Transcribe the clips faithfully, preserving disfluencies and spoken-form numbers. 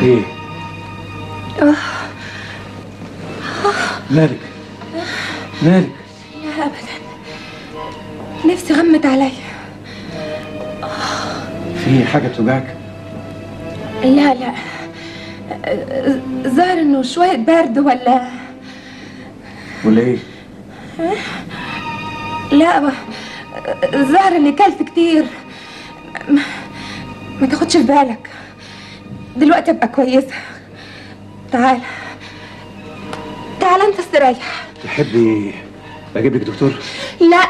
ايه؟ آه. مالك؟ مالك؟ لا ابدا، نفسي غمت عليا. في حاجة توجعك؟ لا لا، ظاهر انه شوية برد ولا ولا ايه؟ لا، ظاهر اني كلت كتير. ما تاخدش في بالك، دلوقتي ابقى كويسة. تعال تعال انت استريح. تحبي اجيب لك دكتور؟ لا،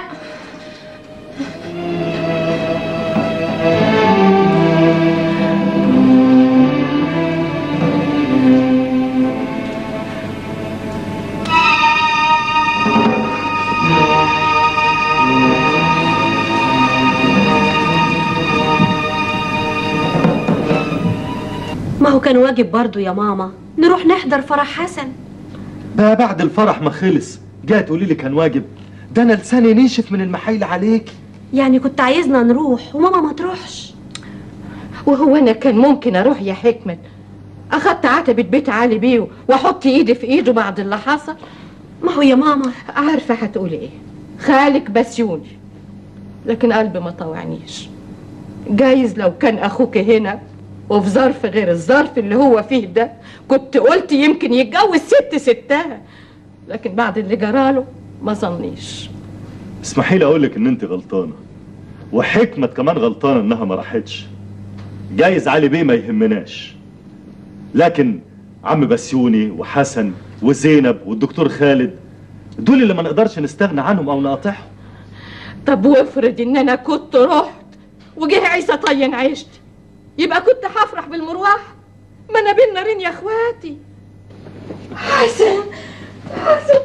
ما هو كان واجب برضو يا ماما نروح نحضر فرح حسن. ده بعد الفرح ما خلص جاي تقولي لي كان واجب؟ ده انا لساني نشف من المحايل عليك. يعني كنت عايزنا نروح وماما ما تروحش؟ وهو انا كان ممكن اروح يا حكمت؟ اخدت عتبة بيت علي بيه واحط ايدي في ايده بعد اللي حصل. ما هو يا ماما عارفه هتقولي ايه، خالك بسيوني، لكن قلبي ما طوعنيش. جايز لو كان اخوك هنا وفي ظرف غير الظرف اللي هو فيه ده كنت قلت يمكن يتجوز ست ستها، لكن بعد اللي جراله ما ظنيش. اسمحي لي اقول لك ان انت غلطانه، وحكمه كمان غلطانه انها ما راحتش. جايز علي بيه ما يهمناش، لكن عم بسيوني وحسن وزينب والدكتور خالد دول اللي ما نقدرش نستغنى عنهم او نقاطعهم. طب وافرض ان انا كنت رحت وجه عيسى طين عيشتي، يبقى كنت هفرح بالمروح؟ ما انا بين نارين يا اخواتي. حسن حسن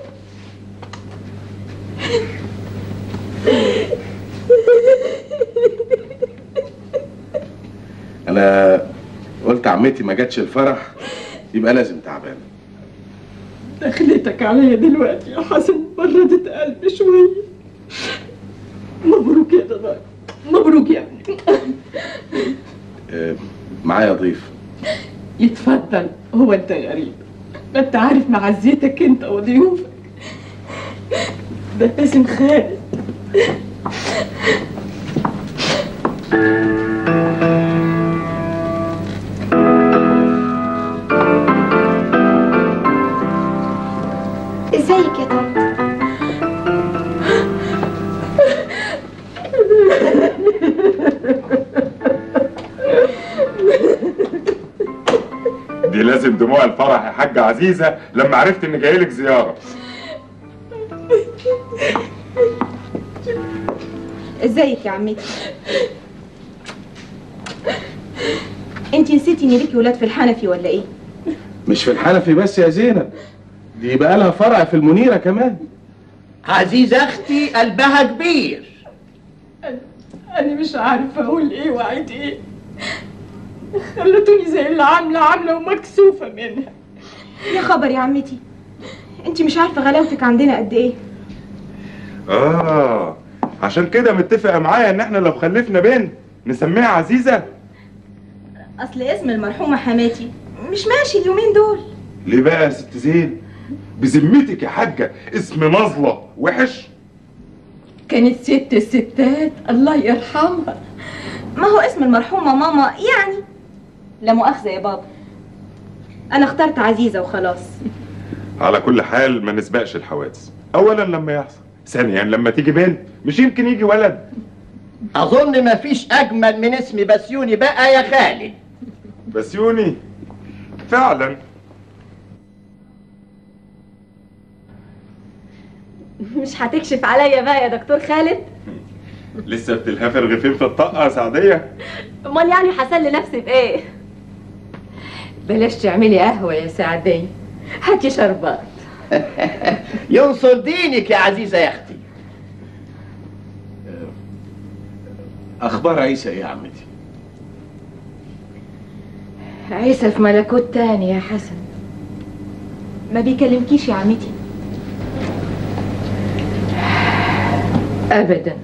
انا قلت عمتي ما جاتش الفرح يبقى لازم تعبان. دخلتك عليا دلوقتي يا حسن بردت قلبي شويه. مبروك يا ضناي، مبروك يا ابني. أه معايا ضيف. يتفضل. هو انت غريب، ما انت عارف معزتك انت وضيوفك. ده باسم خالد. ازيك يا طنط؟ دي لازم دموع الفرح يا حاجة عزيزة لما عرفت ان جايلك زيارة. ازيك يا عمتي؟ انت نسيتي ان ليكي ولاد في الحنفي ولا ايه؟ مش في الحنفي بس يا زينب، دي بقى لها فرع في المنيرة كمان. عزيزة اختي قلبها كبير. انا مش عارفه اقول ايه واعيد ايه. خلتوني زي اللي عامله عامله ومكسوفه منها. يا خبر يا عمتي، انت مش عارفه غلاوتك عندنا قد ايه. اه عشان كده متفقة معايا ان احنا لو خلفنا بنت نسميها عزيزة. اصل اسم المرحومه حماتي مش ماشي اليومين دول. ليه بقى يا ست زين؟ بذمتك يا حاجة اسم نظلة وحش؟ كانت ست الستات الله يرحمها. ما هو اسم المرحومه ماما يعني. لا مؤاخذه يا بابا، انا اخترت عزيزه وخلاص. على كل حال ما نسبقش الحوادث، اولا لما يحصل، ثانيا لما تيجي بنت مش يمكن يجي ولد. اظن مفيش اجمل من اسم بسيوني بقى يا خالد. بسيوني فعلا. مش هتكشف عليا بقى يا دكتور خالد؟ لسه بتلهفي رغيفين في الطاقة يا سعدية؟ امال يعني هسلي نفسي بايه؟ بلاش تعملي قهوه يا سعديه، هاتي شربات. ينصر دينك يا عزيزة يا اختي. اخبار عيسى ايه يا عمتي؟ عيسى في ملكوت تاني يا حسن. ما بيكلمكيش يا عمتي؟ ابدا.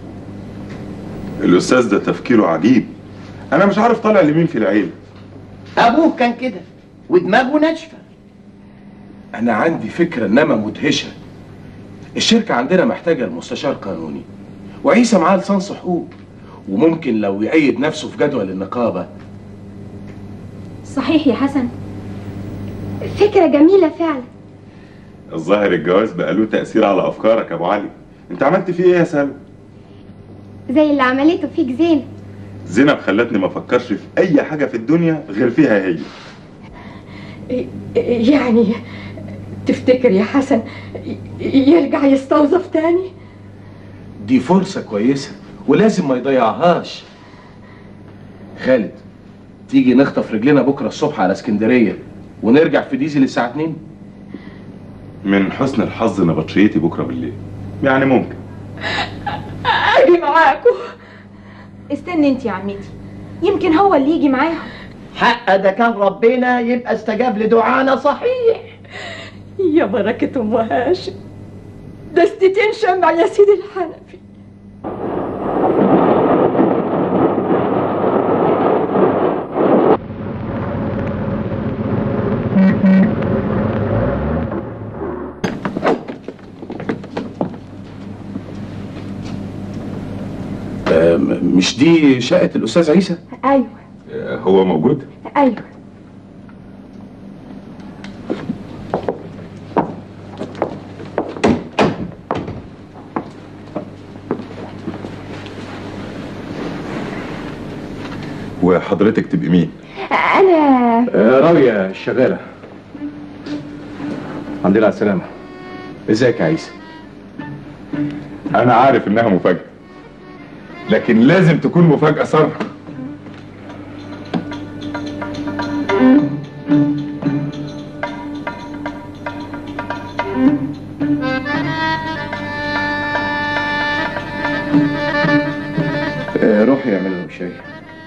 الاستاذ ده تفكيره عجيب، انا مش عارف طالع لمين في العيله. ابوه كان كده ودماغه ناشفه. انا عندي فكره انما مدهشه. الشركه عندنا محتاجه المستشار قانوني، وعيسى معاه لسانس حقوق، وممكن لو يقيد نفسه في جدول النقابه. صحيح يا حسن، فكرة جميلة فعلا. الظاهر الجواز بقى له تأثير على أفكارك يا أبو علي. أنت عملت فيه إيه يا سلمى؟ زي اللي عملته فيك زينب. زينب خلتني ما أفكرش في أي حاجة في الدنيا غير فيها هي. يعني تفتكر يا حسن يرجع يستوظف تاني؟ دي فرصه كويسه ولازم ما يضيعهاش. خالد، تيجي نخطف رجلنا بكره الصبح على اسكندريه ونرجع في ديزل الساعه اتنين؟ من حسن الحظ نبطشيتي بكرة بالليل، يعني ممكن اجي معاكم. استني انت يا عمتي، يمكن هو اللي يجي معاهم. حق ده كان ربنا يبقى استجاب لدعانا صحيح. يا بركة ام هاشم، دستتين شمع يا سيدي الحنفي. مش دي شقه الاستاذ عيسى؟ ايوه. هو موجود؟ ايوه. وحضرتك تبقي مين؟ انا راوية الشغالة. الحمد لله على السلامة. ازيك يا عيسى؟ أنا عارف إنها مفاجأة، لكن لازم تكون مفاجأة صارخة. روحي اعمل لهم شاي.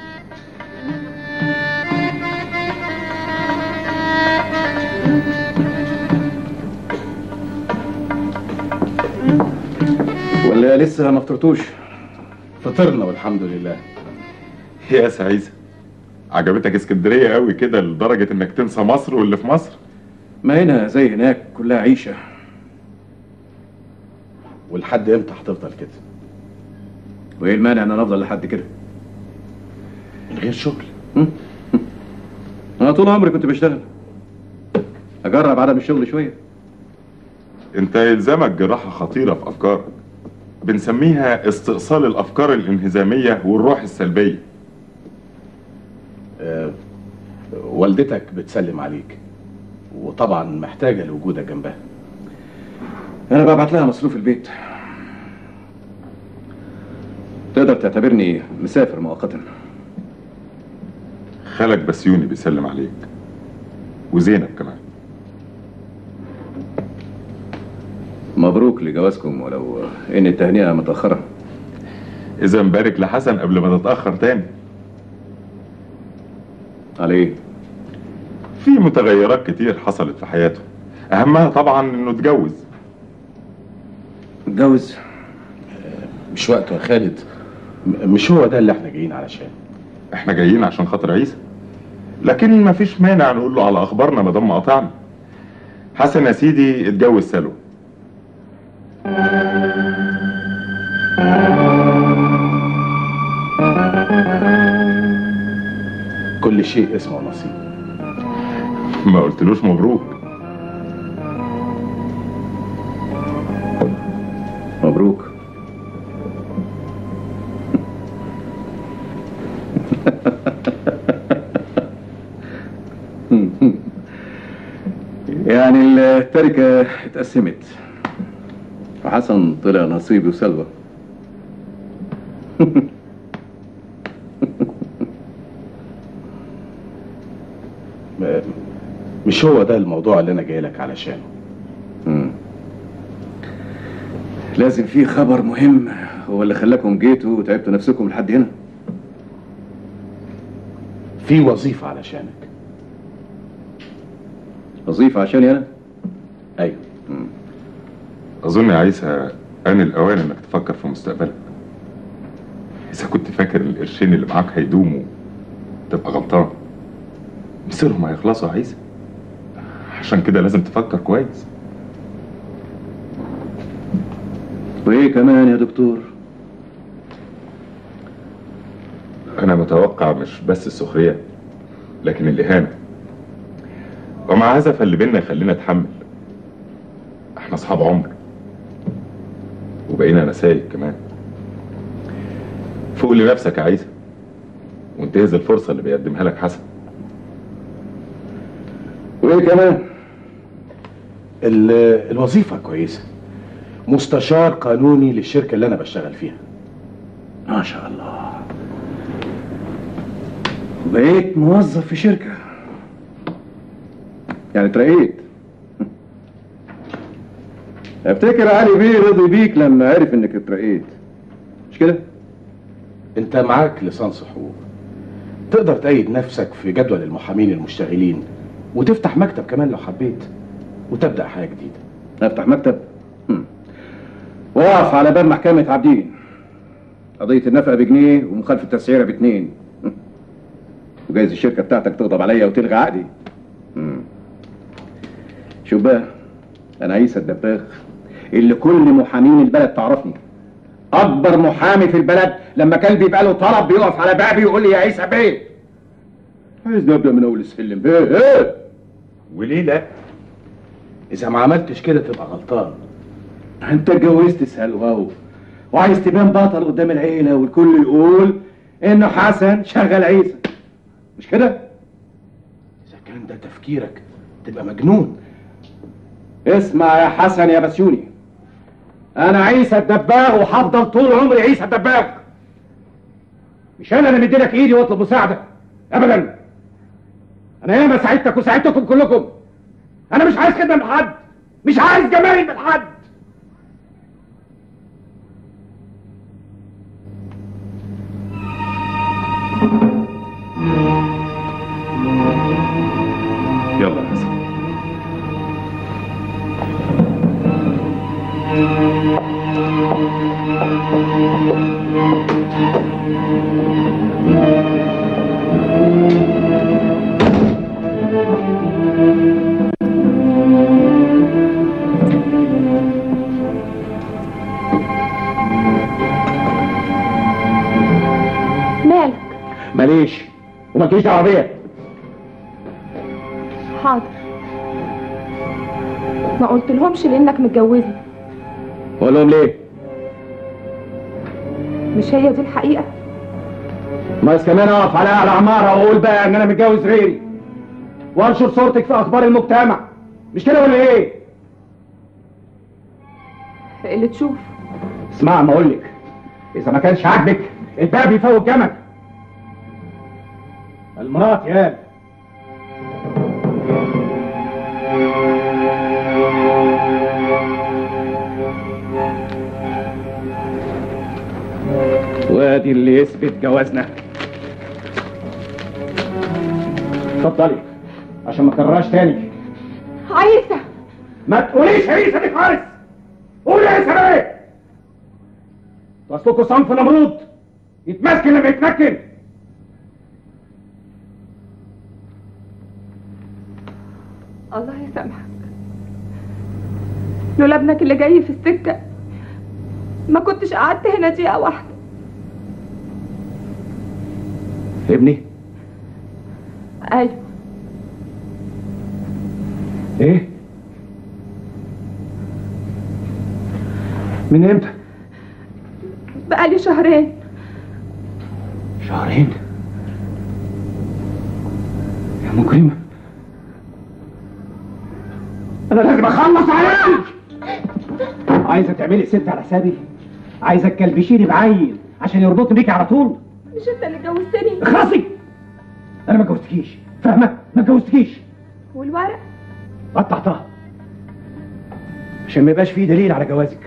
ولا لسه ما فطرتوش؟ فطرنا والحمد لله. يا سعيدة، عجبتك اسكندرية قوي كده لدرجة إنك تنسى مصر واللي في مصر؟ ما هنا زي هناك كلها عيشة. ولحد امتى هتفضل كده؟ وايه المانع ان انا افضل لحد كده؟ من غير شغل؟ انا طول عمري كنت بشتغل. اجرب عدم الشغل شوية. انت يلزمك جراحة خطيرة في افكارك، بنسميها استئصال الافكار الانهزامية والروح السلبية. أه والدتك بتسلم عليك، وطبعا محتاجة لوجودك جنبها. انا ببعت لها مصروف البيت. تقدر تعتبرني مسافر مؤقتا. خالك بسيوني بيسلم عليك، وزينب كمان. مبروك لجوازكم، ولو ان التهنئة متأخرة. اذا مبارك لحسن قبل ما تتأخر تاني. على ايه؟ في متغيرات كتير حصلت في حياته، اهمها طبعا انه اتجوز. اتجوز؟ مش وقته يا خالد، مش هو ده اللي احنا جايين علشان. احنا جايين عشان خاطر عيسى، لكن مفيش مانع نقول له على اخبارنا ما دام قطعنا. حسن يا سيدي اتجوز سلوى. كل شيء اسمه نصيب. ما قلتلوش مبروك؟ مبروك. يعني التركة اتقسمت، فحسن طلع نصيبي وسلوى. مش هو ده الموضوع اللي انا جاي لك علشانه. مم. لازم في خبر مهم هو اللي خلاكم جيتوا وتعبتوا نفسكم لحد هنا. في وظيفة علشانك. وظيفة عشاني انا؟ ايوه. مم. اظن يا عيسى ان الاوان انك تفكر في مستقبلك. اذا كنت فاكر القرشين اللي معاك هيدوموا تبقى غلطان. مصيرهم هيخلصوا يا عيسى، عشان كده لازم تفكر كويس. وايه كمان يا دكتور؟ انا متوقع مش بس السخريه لكن الاهانه، ومع هذا فاللي بينا يخلينا نتحمل. احنا اصحاب عمر وبقينا نسايب كمان. فوق لنفسك يا عيسى وانتهز الفرصه اللي بيقدمها لك حسن. وايه كمان؟ الوظيفه كويسه، مستشار قانوني للشركه اللي انا بشتغل فيها. ما شاء الله، بقيت موظف في شركه، يعني اترقيت. افتكر علي بيه رضي بيك لما عرف انك اترقيت، مش كده؟ انت معاك ليسانس حقوق، تقدر تأيد نفسك في جدول المحامين المشتغلين، وتفتح مكتب كمان لو حبيت، وتبدأ حياة جديدة. افتح مكتب؟ هم. واقف على باب محكمة عابدين، قضية النفقة بجنيه ومخالفة التسعيرة باتنين، وجايز الشركة بتاعتك تغضب عليا وتلغي عقدي. هم. شوف بقى، أنا عيسى الدباغ اللي كل محامين البلد تعرفني، أكبر محامي في البلد. لما كلبي يبقى له طلب بيقف على بابي ويقول لي يا عيسى بيه. عايز نبدأ من أول السلم. إيه إيه؟ وليه لا؟ إذا ما عملتش كده تبقى غلطان. أنت اتجوزت سلوى وعايز تبان بطل قدام العيلة والكل يقول إنه حسن شغل عيسى، مش كده؟ إذا كان ده تفكيرك تبقى مجنون. اسمع يا حسن يا بسيوني، أنا عيسى الدباغ وهفضل طول عمري عيسى الدباغ. مش أنا اللي مديلك إيدي وأطلب مساعدة أبدا. أنا ياما ساعدتك وساعدتكم كلكم. أنا مش عايز كده من حد، مش عايز جمايل من حد. يلا يا حسن. مالك؟ ماليش ومالكيش دعوة بيا. حاضر. ما قلتلهمش لانك متجوزني. قول لهم ليه؟ مش هي دي الحقيقة؟ ناقص كمان اقف على اعلى عمارة واقول بقى ان انا متجوز غيري وانشر صورتك في اخبار المجتمع، مش كده ولا ايه؟ اللي تشوف. اسمع ما اقولك، اذا ما كانش عاجبك الباب يفوت جمل. المرات يا وادي اللي يثبت جوازنا. اتفضلي عشان ما تكررهاش تاني. عيسى ما تقوليش عيسى دي خالص، قولي عيسى ايه؟ اصلكوا صنف نمرود يتمسكن لما يتمكن. الله يسامحك، لولا ابنك اللي جاي في السكة ما كنتش قعدت هنا دقيقة واحدة. ابني؟ ايوه. ايه؟ من امتى؟ بقالي شهرين. شهرين؟ يا مجرمة، انا لازم اخلص عليك. عايزه تعملي ست على حسابي؟ عايزه تكلبشيني بعيل عشان يربطني بيكي على طول؟ مش انت اللي جوزتني؟ اخلصي، انا ما اتجوزتكيش، فاهمه؟ ما اتجوزتكيش. والورق؟ قطعتها عشان ما يبقاش فيه دليل على جوازك.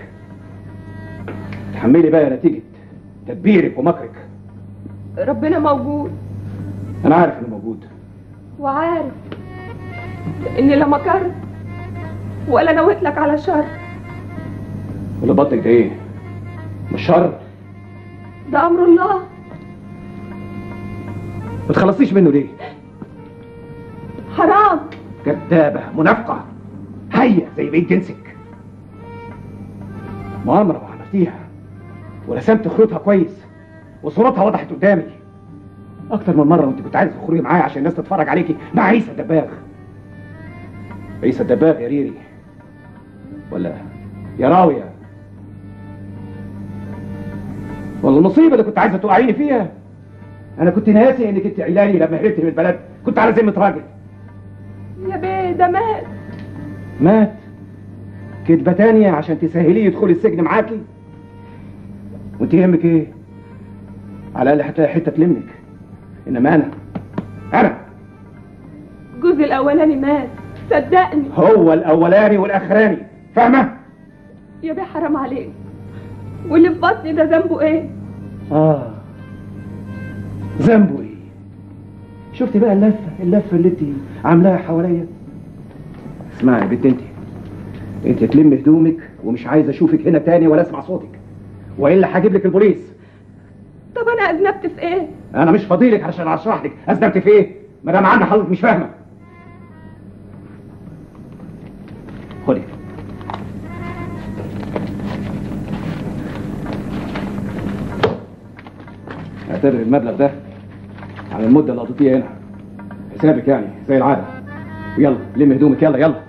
تحملي بقى نتيجه تدبيرك ومكرك. ربنا موجود. انا عارف انه موجود، وعارف اني لا مكرت ولا نويت لك على شر. واللي بطنك ده ايه؟ مش شر؟ ده امر الله. ما تخلصيش منه ليه؟ حرام. كذابة منافقة هيا زي بقية جنسك. مؤامرة وعملتيها ورسمت خيوطها كويس وصورتها وضحت قدامي أكتر من مرة، وأنت كنت عايز تخرجي معايا عشان الناس تتفرج عليكي مع عيسى الدباغ. عيسى الدباغ يا ريري، ولا يا راوية، والله المصيبة اللي كنت عايزة توقعيني فيها. أنا كنت ناسي إنك أنت عيلاني لما هربت من البلد، كنت على ذمة راجل. يا بيه ده مات. مات؟ كدبة تانية عشان تسهليه يدخل السجن معاكي؟ وانت يهمك ايه؟ على الأقل هتلاقي حتة تلمك. إنما أنا أنا جوزي الأولاني مات، صدقني. هو الأولاني والأخراني، فاهمة؟ يا بيه حرام عليك، واللي في بطني ده ذنبه ايه؟ آه ذنبه ايه؟ شفتي بقى اللفة اللفة اللي انت عاملاها حواليا؟ اسمعي يا بنت، انت انت تلم هدومك ومش عايز اشوفك هنا تاني ولا اسمع صوتك، والا هجيب لك البوليس. طب انا اذنبت في ايه؟ انا مش فاضيلك عشان اشرح لك اذنبت في ايه، ما دام عندي حضرتك مش فاهمه. خدي اعتبر المبلغ ده على المده اللي قضيتيها هنا، حسابك يعني زي العاده. ويلا لم هدومك، يلا يلا.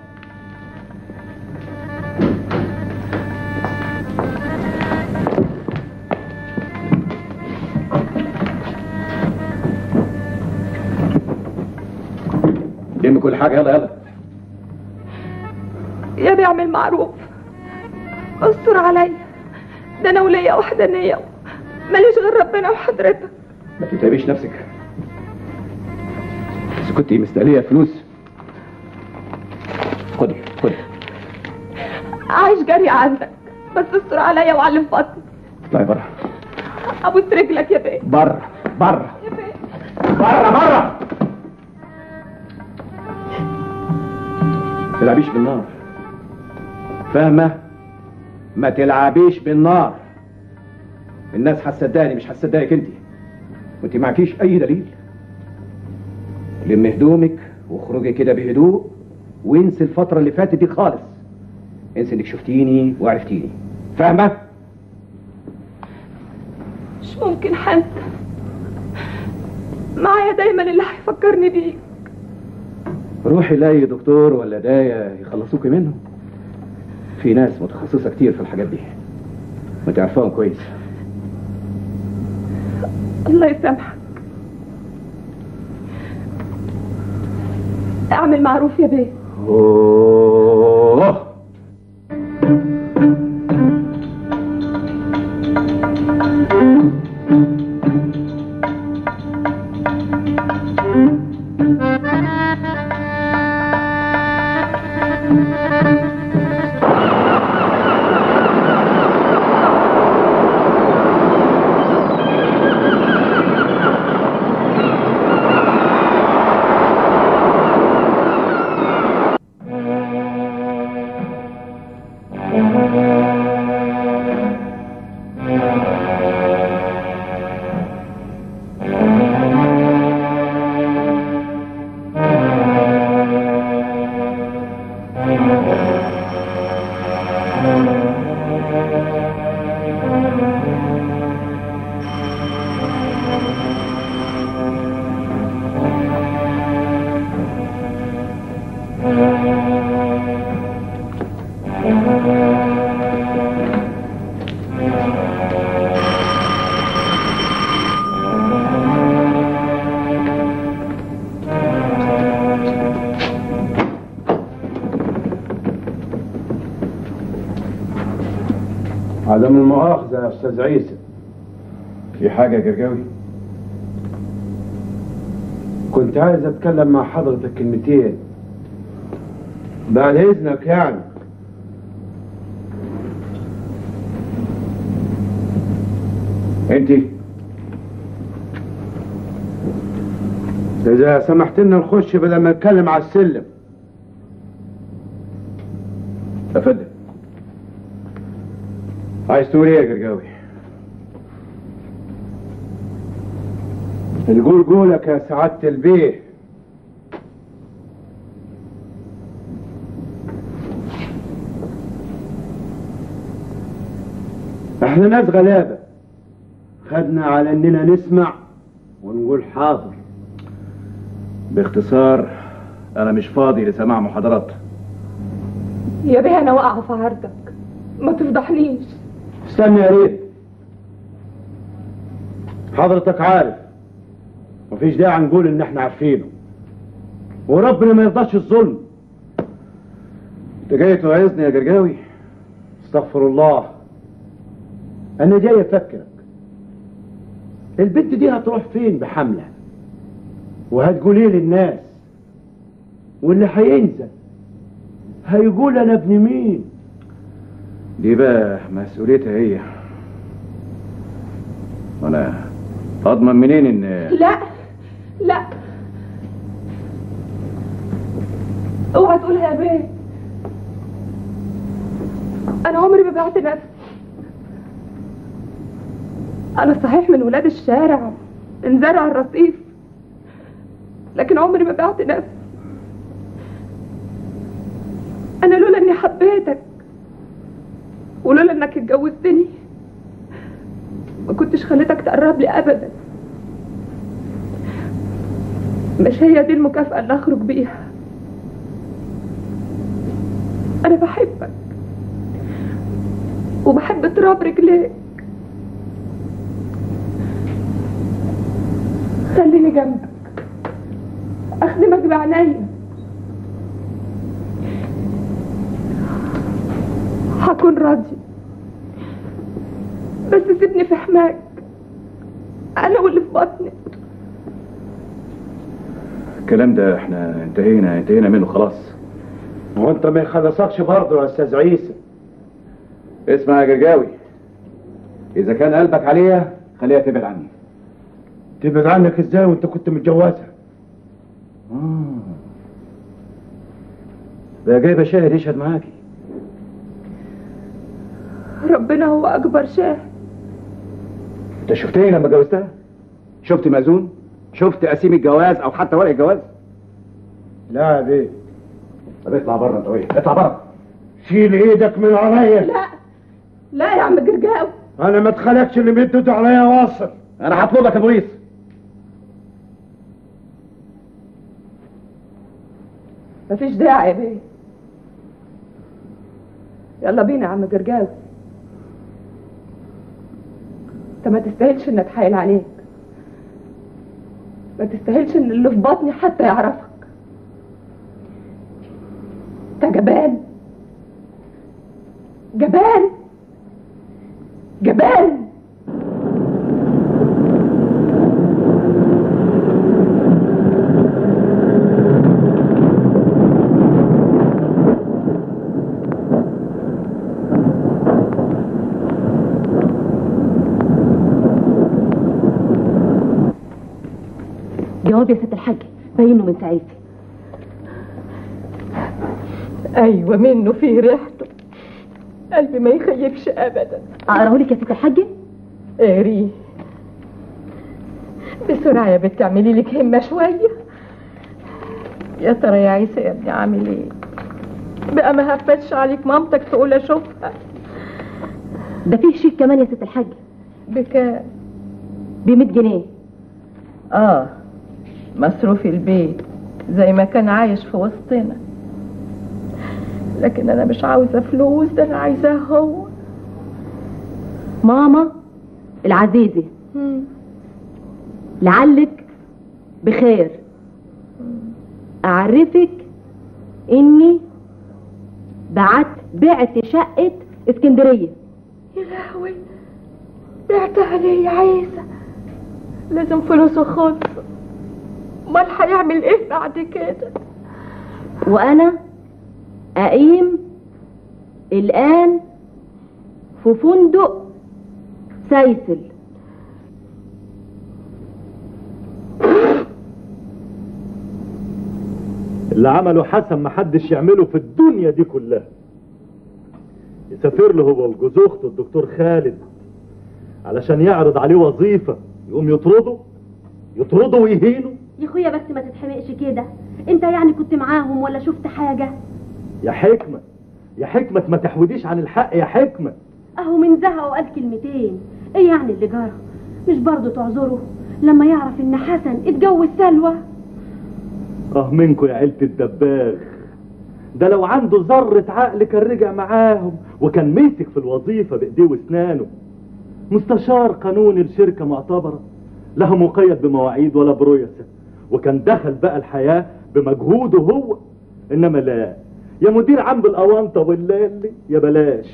لم كل حاجه، يلا يلا. يا بيعمل معروف، استر عليا، ده انا وليا وحدانيه ماليش غير ربنا وحضرتك. ما تتعبيش نفسك، بس كنتي مستقليه فلوس. خدي خدي. عايش جري عنك، بس استر عليا وعلم بطني. اطلعي بره. ابوس رجلك يا بيه. بره بره يا بيه بره بره. ما تلعبيش بالنار، فاهمه؟ ما تلعبيش بالنار. الناس هتصدقني مش هتصدقك انت، وانت معكيش اي دليل. لم هدومك واخرجي كده بهدوء، وانسي الفتره اللي فاتت دي خالص. انسي انك شفتيني وعرفتيني، فاهمه؟ مش ممكن حنسى، معايا دايما اللي هيفكرني بيك. روحي لاي دكتور ولا داية يخلصوكي منه. في ناس متخصصة كتير في الحاجات دي وانت عارفاهم كويس. الله يسامحك. اعمل معروف يا بيه. اوه عدم المؤاخذة يا أستاذ عيسى. في حاجة يا جرجاوي؟ كنت عايز أتكلم مع حضرتك كلمتين بعد إذنك يعني. انت إذا سمحت لنا نخش بدل ما نتكلم على السلم. افندم. عايز تقول ايه يا جرجاوي؟ القول قولك يا سعادة البيه. احنا ناس غلابة، خدنا على اننا نسمع ونقول حاضر. باختصار انا مش فاضي لسماع محاضرات. يا بيه انا واقعه في عرضك، ما تفضحنيش. استنى يا ريت، حضرتك عارف مفيش داعي نقول ان احنا عارفينه، وربنا ما يرضاش الظلم. انت جاي توعظني يا جرجاوي؟ استغفر الله، انا جاي افكرك. البنت دي هتروح فين بحملة؟ وهتقول ايه للناس؟ واللي هينزل هيقول انا ابن مين؟ دي بقى مسؤوليتها هي، وانا اضمن منين ان... لا لا اوعى تقولها يا بيه. انا عمري ما بعت نفسي. انا صحيح من ولاد الشارع، من زرع الرصيف، لكن عمري ما بعت نفسي. انا لولا اني حبيتك ولولا انك اتجوزتني ما كنتش خليتك تقرب لي ابدا. مش هي دي المكافأة اللي اخرج بيها. انا بحبك وبحب تراب رجليك. خليني جنبك اخدمك بعينيا. هكون راضي، بس سيبني في حماك انا واللي في بطني. الكلام ده احنا انتهينا انتهينا منه خلاص. وانت ما يخلصكش برضه يا استاذ عيسى. اسمع يا جرجاوي، اذا كان قلبك عليها خليها تبعد عني. تبعد عنك ازاي وانت كنت متجوزها؟ اه ده جايبه شاهد يشهد معاكي. ربنا هو اكبر شاهد. انت شفتني لما جوزتها؟ شفت مأذون؟ شفت قسيم الجواز او حتى ورق الجواز؟ لا يا بيه. طب اطلع بره انت وين؟ اطلع بره. شيل ايدك من عليا. لا لا يا عم جرجاوي، انا ما اتخلقش اللي مد ايده عليا واصل. انا هطلب لك البوليس. مفيش داعي يا بيه. يلا بينا يا عم جرجاوي. انت ما تستاهلش ان اتحايل عليك، ما تستاهلش ان اللي في بطني حتى يعرفك. انت جبان جبان جبان. جواب يا ست الحاج، باينه من ساعتها. ايوه منه فيه ريحته، قلبي ما يخيبش ابدا. اقراه لك يا ست الحاجه؟ اقريه بسرعه يا بنت، اعملي لك همه شويه. يا ترى يا عيسى يا ابني عامل ايه؟ بقى ما هفتش عليك مامتك تقول اشوفها. ده فيه شيك كمان يا ست الحاجه. بكام؟ ب مية جنيه. اه مصروف البيت زي ما كان عايش في وسطنا، لكن انا مش عاوزه فلوس، ده انا عايزاه هو. ماما العزيزه، مم. لعلك بخير. اعرفك اني بعت بعت شقه اسكندريه. يا لهوي، بعتها ليه يا عيسى؟ لازم فلوسه خلص، امال هيعمل ايه بعد كده؟ وانا اقيم الان في فندق سيسل. اللي عمله حسن محدش يعمله في الدنيا دي كلها. يسافر له هو وجوز اخته الدكتور خالد علشان يعرض عليه وظيفه، يقوم يطرده يطرده ويهينه. يا اخويا بس ما تتحمقش كده، انت يعني كنت معاهم ولا شفت حاجه؟ يا حكمه يا حكمه ما تحوديش عن الحق يا حكمه. اهو من زهقه وقال كلمتين، ايه يعني اللي جرى؟ مش برضه تعذره لما يعرف ان حسن اتجوز سلوى؟ اه منكم يا عيلة الدباغ، ده لو عنده ذرة عقل كان رجع معاهم وكان مسك في الوظيفة بايديه واسنانه. مستشار قانوني لشركة معتبرة لا مقيد بمواعيد ولا برؤساء، وكان دخل بقى الحياة بمجهوده هو. انما لا، يا مدير عم بالاونطة والليلي يا بلاش.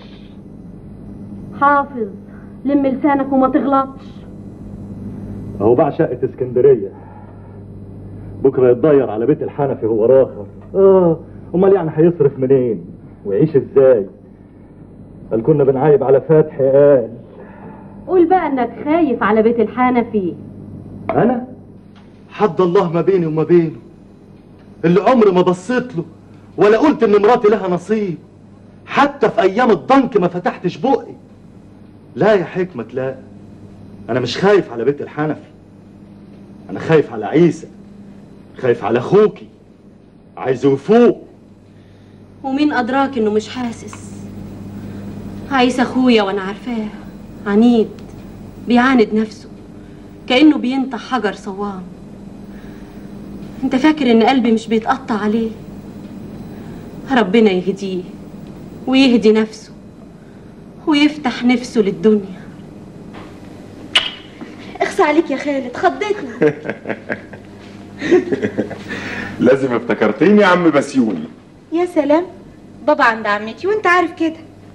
حافظ لم لسانك وما تغلطش. اهو باع شقة اسكندرية، بكرة يتضير على بيت الحنفي هو راخر. اه امال يعني هيصرف منين ويعيش ازاي؟ قال كنا بنعايب على فتحي. قال قول بقى انك خايف على بيت الحنفي. انا حد الله ما بيني وما بينه، اللي عمري ما بصيت له ولا قلت ان مراتي لها نصيب. حتى في ايام الضنك ما فتحتش بقي. لا يا حكمة لا، انا مش خايف على بيت الحنفي، انا خايف على عيسى، خايف على اخوكي، عايزه يفوق. ومين ادراك انه مش حاسس؟ عايز اخويا وانا عارفاه عنيد، بيعاند نفسه كأنه بينطح حجر صوام. انت فاكر ان قلبي مش بيتقطع عليه؟ ربنا يهديه ويهدي نفسه ويفتح نفسه للدنيا. اخصى عليك يا خالد، خضتني. لازم افتكرتيني يا عم بسيوني. يا سلام، بابا عند عمتي وانت عارف كده.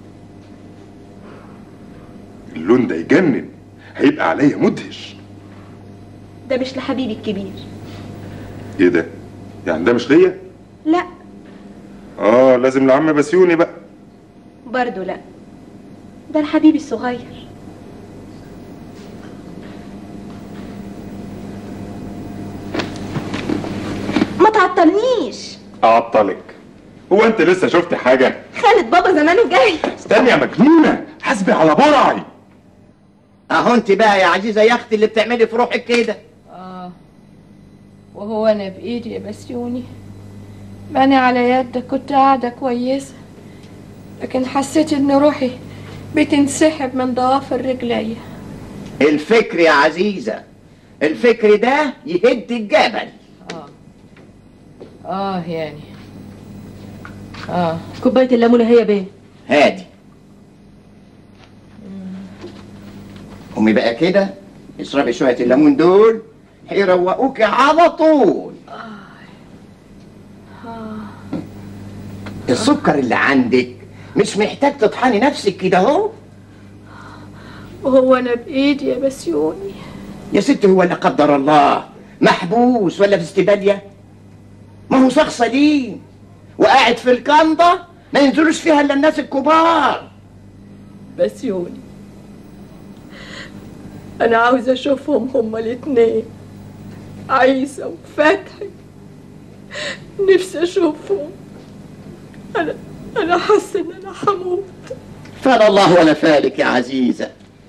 اللون ده يجنن، هيبقى عليا مدهش. ده مش لحبيبي الكبير. ايه ده؟ يعني ده مش ليا؟ لا. اه لازم لعم بسيوني بقى. برضو لا، ده لحبيبي الصغير. ما تعطلنيش. اعطلك؟ هو انت لسه شفت حاجه؟ خالد بابا زمانه جاي. استني يا مجنونه، حاسبي على برعي. اهو انت بقى يا عزيزه يا اختي اللي بتعملي في روحك كده. اه وهو انا بايدي يا بسيوني؟ ما انا على يدك كنت قاعده كويسه، لكن حسيت ان روحي بتنسحب من ضوافر رجليا. الفكر يا عزيزه، الفكر ده يهد الجبل. اه اه يعني اه كوبايه الليمونه هي بيه. هادي. قومي بقى كده اشربي شويه الليمون دول هيروقوك على طول. السكر اللي عندك مش محتاج تطحني نفسك كده اهو. وهو انا بايدي يا بسيوني؟ يا ست هو لا قدر الله محبوس ولا في استباليه؟ ما هو شخص سليم وقاعد في الكنضه ما ينزلوش فيها الا الناس الكبار. بسيوني انا عاوزه اشوفهم هما الاتنين، عيسى وفتحي. نفسي اشوفهم. انا انا حاسه ان انا هموت. فلا الله ولا فالك يا عزيزه.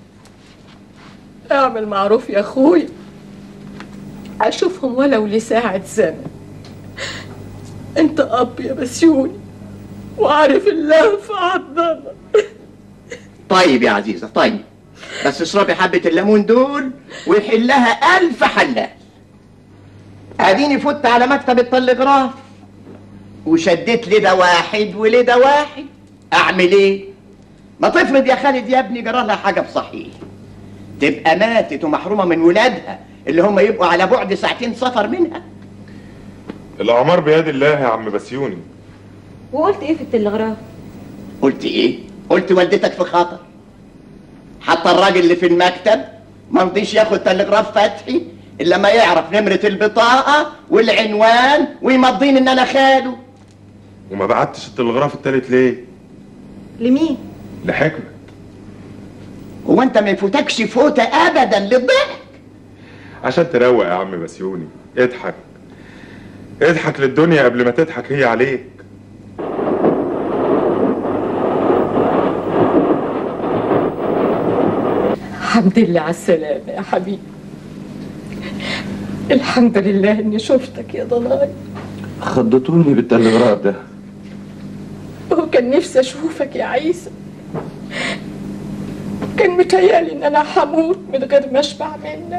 اعمل معروف يا اخويا، اشوفهم ولو لساعه زمن. انت اب يا بسيوني وعارف الله في عضنا. طيب يا عزيزه طيب، بس اشربي حبه الليمون دول ويحلها الف حلال. اديني فت على مكتب التلغراف وشديت لده واحد ولده واحد. اعمل ايه؟ ما تفرض يا خالد يا ابني جرى لها حاجه بصحيح، تبقى ماتت ومحرومه من ولادها اللي هم يبقوا على بعد ساعتين سفر منها. الاعمار بيد الله يا عم بسيوني. وقلت ايه في التلغراف؟ قلت ايه؟ قلت والدتك في خطر. حتى الراجل اللي في المكتب ما رضيش ياخد تلغراف فتحي الا ما يعرف نمره البطاقه والعنوان ويمضين ان انا خاله. وما بعتش التلغراف التالت ليه؟ لمين؟ لحكمة. هو انت ما يفوتكش فوته ابدا للضحك؟ عشان تروق يا عم بسيوني. اضحك اضحك للدنيا قبل ما تضحك هي عليك. الحمد لله على السلامة يا حبيبي. الحمد لله اني شفتك يا ضناي. خضتوني بالتلغراف ده. وكان نفسي اشوفك يا عيسى، كان متهيألي ان انا هموت من غير ما اشبع منك.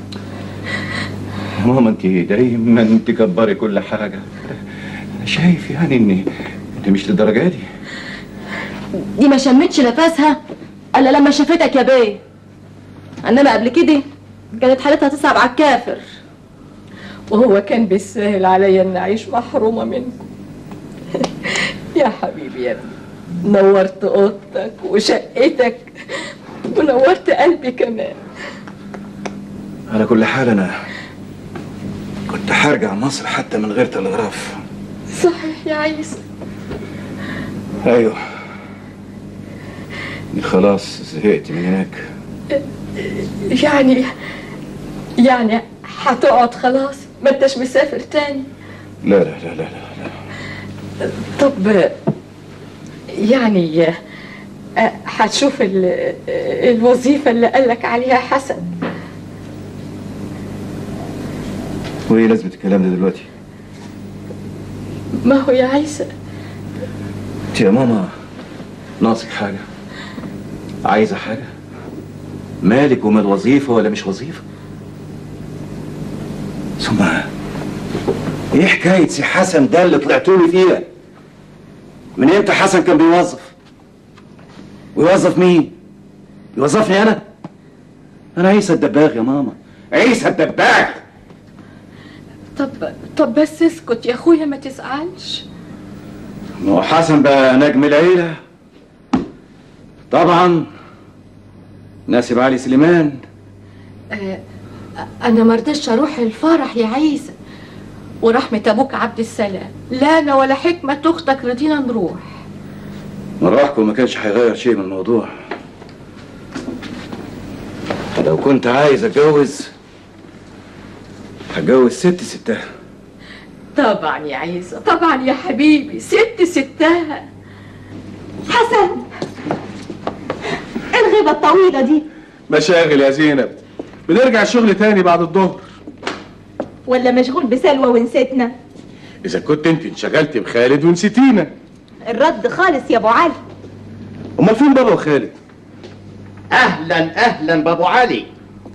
ماما انت دايما تكبري كل حاجه. انا شايف يعني ان انت مش للدرجه دي. دي ما شمتش نفسها الا لما شافتك يا بيه، انما قبل كده كانت حالتها تصعب على الكافر. وهو كان بيسهل عليا ان اعيش محرومه منكم. يا حبيبي يا ابني، نورت اوضتك وشقتك ونورت قلبي كمان. على كل حال انا كنت هرجع مصر حتى من غير تلغراف. صحيح يا عيسى. ايوه خلاص زهقت من هناك. يعني يعني هتقعد خلاص، ما انتش مسافر تاني؟ لا لا لا لا لا, لا. طب يعني هتشوف الوظيفة اللي قالك عليها حسن؟ وايه لازمة الكلام ده دلوقتي؟ ما هو يا عيسى انت يا ماما ناقصك حاجة؟ عايزة حاجة؟ مالك ومال وظيفة ولا مش وظيفة؟ ثم ايه حكاية سي حسن ده اللي طلعتولي فيها؟ من امتى حسن كان بيوظف؟ ويوظف مين؟ يوظفني انا؟ انا عيسى الدباغ يا ماما، عيسى الدباغ. طب طب بس اسكت يا اخويا ما تزعلش. ما هو حسن بقى نجم العيلة طبعا، ناسب علي سليمان. آه انا ما رضيتش اروح الفرح يا عيسى، ورحمة ابوك عبد السلام لا انا ولا حكمة اختك رضينا نروح. مروحكم ما كانش هيغير شيء من الموضوع. لو كنت عايز اتجوز هتجوز ست ستها. طبعا يا عيسى طبعا يا حبيبي، ست ستها. حسن ايه الغيبة الطويلة دي؟ مشاغل يا زينب، بنرجع الشغل تاني بعد الظهر. ولا مشغول بسلوى ونسيتنا؟ إذا كنت أنت انشغلتي بخالد ونسيتينا. الرد خالص يا أبو علي. أمال فين بابا وخالد؟ أهلا أهلا بأبو علي.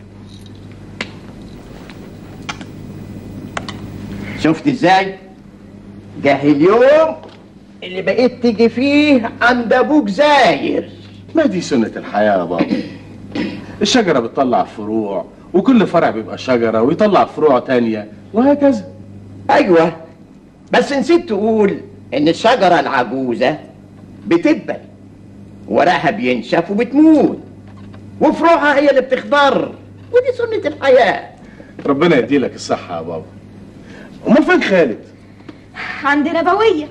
شفت إزاي؟ جه اليوم اللي بقيت تيجي فيه عند أبوك زاير. ما دي سنة الحياة يا بابا. الشجرة بتطلع فروع، وكل فرع بيبقى شجرة ويطلع فروع تانية وهكذا. أيوة، بس نسيت تقول إن الشجرة العجوزة بتدبل، ورقها بينشف وبتموت، وفروعها هي اللي بتخضر، ودي سنة الحياة. ربنا يديلك الصحة يا بابا. أمال فين خالد؟ عند نبوية.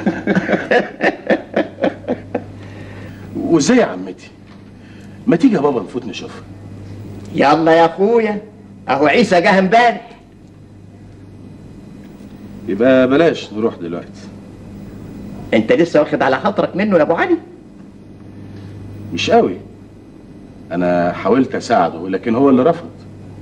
وازاي يا عمتي؟ ما تيجي يا بابا نفوت نشوفها. يلا يا اخويا، اهو عيسى جه امبارح. يبقى بلاش نروح دلوقتي. انت لسه واخد على خاطرك منه يا ابو علي؟ مش قوي، انا حاولت اساعده لكن هو اللي رفض.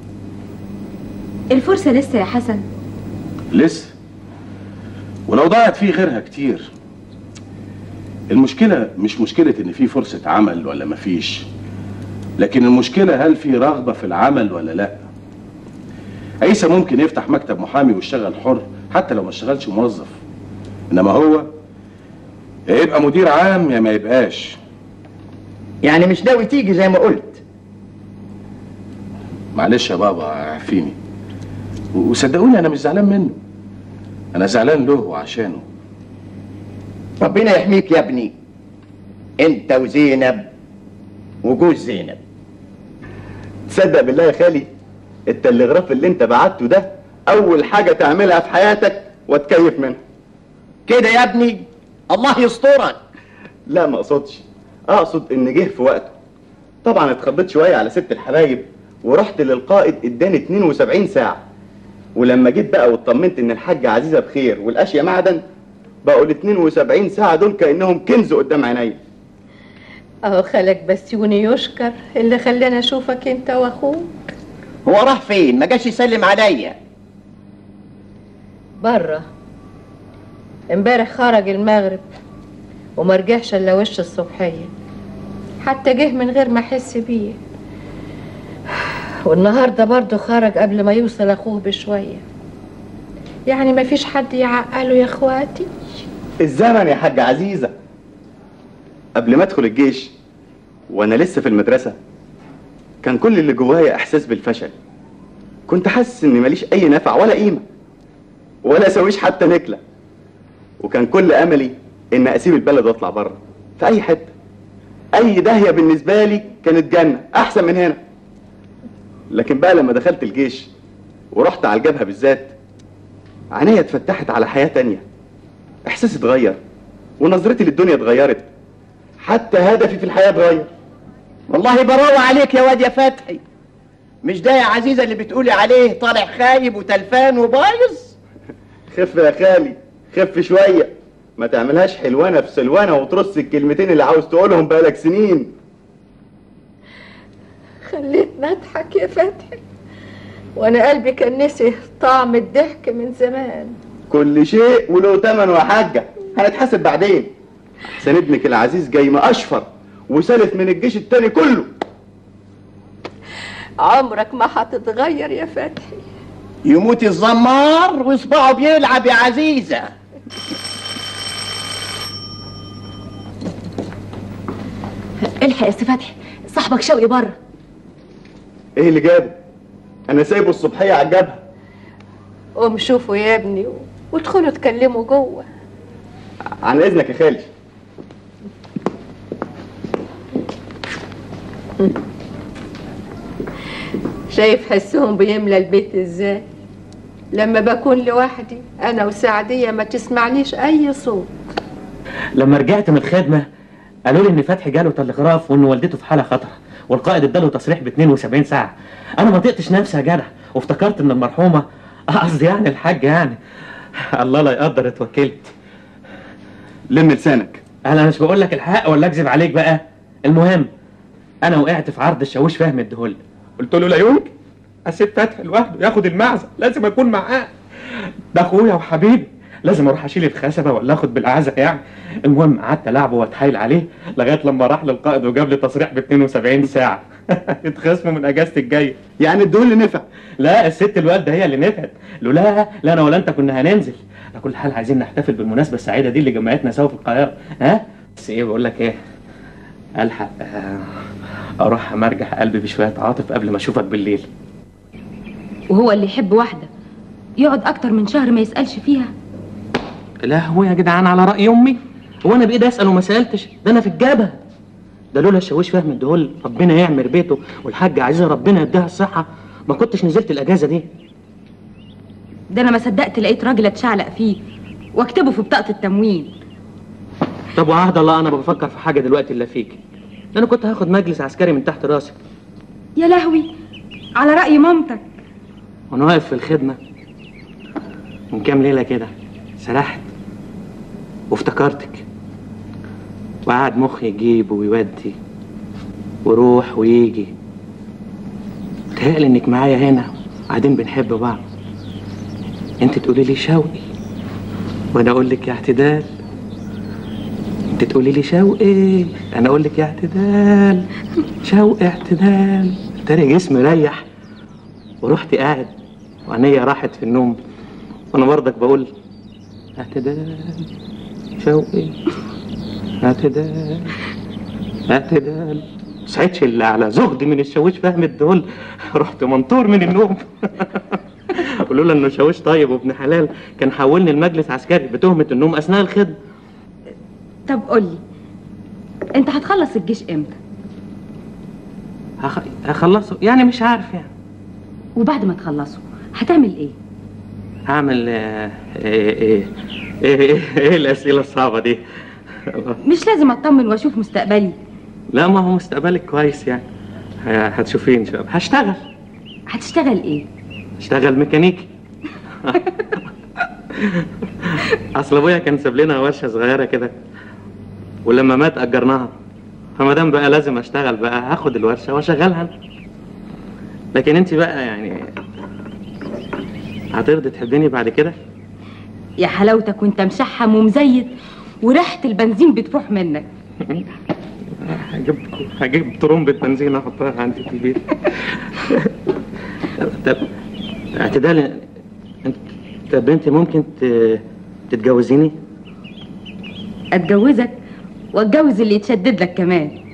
الفرصة لسه يا حسن. لسه، ولو ضاعت فيه غيرها كتير. المشكلة مش مشكلة ان في فرصة عمل ولا مفيش، لكن المشكلة هل في رغبة في العمل ولا لا. عيسى ممكن يفتح مكتب محامي ويشتغل حر حتى لو ما اشتغلش موظف، انما هو يا يبقى مدير عام يا ما يبقاش. يعني مش ناوي تيجي زي ما قلت؟ معلش يا بابا عفيني، وصدقوني انا مش زعلان منه، انا زعلان له وعشانه. ربنا يحميك يا ابني، انت وزينب وجوز زينب. تصدق بالله يا خالي التلغراف اللي انت بعته ده اول حاجة تعملها في حياتك وتكيف منها كده يا ابني. الله يسترك. لا ما اقصدش، اقصد ان جه في وقته. طبعا اتخضيت شوية على ست الحبايب ورحت للقائد اداني اتنين وسبعين ساعة، ولما جيت بقى واطمنت ان الحاجة عزيزة بخير والاشياء معدن، بقوا ال اتنين وسبعين ساعة دول كأنهم كنز قدام عيني. اهو خالك بسيوني يشكر اللي خلاني اشوفك انت واخوك. هو راح فين؟ ما جاش يسلم عليا. بره، امبارح خرج المغرب وما رجعش الا وش الصبحيه. حتى جه من غير ما احس بيه. والنهارده برضه خرج قبل ما يوصل اخوه بشويه. يعني ما فيش حد يعقله يا اخواتي. الزمن يا حاجة عزيزة. قبل ما ادخل الجيش وانا لسه في المدرسة كان كل اللي جوايا احساس بالفشل. كنت حاسس اني ماليش اي نفع ولا قيمة ولا اسويش حتى نكلة، وكان كل املي ان اسيب البلد واطلع بره في اي حتة. اي داهية بالنسبة لي كانت جنة احسن من هنا. لكن بقى لما دخلت الجيش ورحت على الجبهة بالذات عينيا اتفتحت على حياة تانية. احساسي اتغير ونظرتي للدنيا اتغيرت، حتى هدفي في الحياة اتغير. والله براوة عليك يا واد يا فتحي. مش ده يا عزيزة اللي بتقولي عليه طالع خايب وتلفان وبايظ؟ خف يا خالي، خف شوية، ما تعملهاش حلوانة في سلوانة وترص الكلمتين اللي عاوز تقولهم بقالك سنين. خليتني اضحك يا فتحي وانا قلبي كان نسي طعم الضحك من زمان. كل شيء وله تمن يا حاجة، هنتحاسب بعدين. احسن ابنك العزيز جاي ما اشفر وسالف من الجيش التاني كله. عمرك ما هتتغير يا فتحي. يموت الزمار وصباعه بيلعب يا عزيزة. الحق يا سي فتحي، صاحبك شوقي بره. ايه اللي جابه؟ انا سايبه الصبحية على الجبهة. قوم شوفوا يا ابني وادخلوا اتكلموا جوه. عن اذنك يا خالي. شايف حسهم بيملى البيت ازاي؟ لما بكون لوحدي انا وسعدية ما تسمعنيش اي صوت. لما رجعت من الخدمة قالوا لي ان فتحي جاله تلغراف وان والدته في حالة خطر، والقائد اداله تصريح ب اتنين وسبعين ساعة. انا ما طقتش نفسي يا جدع، وافتكرت ان المرحومة قصدي يعني الحاج يعني الله لا يقدر اتوكلت. لم لسانك. انا مش بقول لك الحق ولا اكذب عليك بقى. المهم انا وقعت في عرض الشاويش فهمي الدهول. قلت له لا يمكن اسيب فتحي لوحده ياخد المعزه، لازم اكون معاه، ده اخويا وحبيبي، لازم اروح اشيل الخشبه ولا اخد بالاعزه يعني. المهم قعدت العبه واتحايل عليه لغايه لما راح للقائد وجاب لي تصريح ب اتنين وسبعين ساعه. اتخصموا من اجازتي الجايه. يعني الدهول اللي نفع؟ لا الست الوالده هي اللي نفعت، لولاها لا انا ولا انت كنا هننزل. على كل حال عايزين نحتفل بالمناسبه السعيده دي اللي جمعتنا سوا في القاهره. ها بس ايه بقول لك ايه، الحق اروح امرجح قلبي بشويه عاطف قبل ما اشوفك بالليل. وهو اللي يحب واحده يقعد اكتر من شهر ما يسالش فيها؟ لا هو يا جدعان على راي امي، هو انا بايدي اسال وما سالتش؟ ده انا في الجبهه. ده لولا الشاويش فهمي الدهول ربنا يعمر بيته والحاجه عزيزه ربنا يديها الصحه ما كنتش نزلت الاجازه دي. ده انا ما صدقت لقيت راجل اتشعلق فيه واكتبه في بطاقه التموين. طب وعهد الله انا بفكر في حاجه دلوقتي الا فيك. ده انا كنت هاخد مجلس عسكري من تحت راسي. يا لهوي على راي مامتك. وانا واقف في الخدمه من كام ليله كده سرحت وافتكرتك، وقعد مخي يجيب ويودي ويروح ويجي. تهيألي انك معايا هنا قاعدين بنحب بعض. انت تقولي لي شوقي وانا اقول لك يا اعتدال، انت تقولي لي شوقي انا اقول لك يا اعتدال. شوقي اعتدال. تاني جسمي ريح ورحت قاعد وعينيا راحت في النوم وانا برضك بقول اعتدال شوقي اعتدال اعتدال. صحيتش الا على زغد من الشاويش فهمي الدهول، رحت منطور من النوم. ولولا انه شاويش طيب وابن حلال كان حولني المجلس عسكري بتهمه النوم اثناء الخدمه. طب قولي انت هتخلص الجيش امتى؟ هخ... هخلصه يعني مش عارف يعني. وبعد ما تخلصه هتعمل ايه؟ هعمل ايه ايه ايه ايه, إيه, إيه الاسئله الصعبه دي؟ مش لازم اطمن واشوف مستقبلي. لا ما هو مستقبلك كويس يعني، هتشوفين شباب. هشتغل. هتشتغل ايه؟ هشتغل ميكانيكي. اصل ابويا كان ساب لنا ورشه صغيره كده ولما مات اجرناها، فما دام بقى لازم اشتغل بقى هاخد الورشه واشغلها. لكن انت بقى يعني هترضي تحبيني بعد كده؟ يا حلاوتك وانت مشحم ومزيت وريحه البنزين بتفوح منك. هجيب هجيب ترمبة بنزين احطها عندي في البيت. طب اعتدال، انت طب انت ممكن تتجوزيني؟ اتجوزك واتجوز اللي يتشدد لك كمان.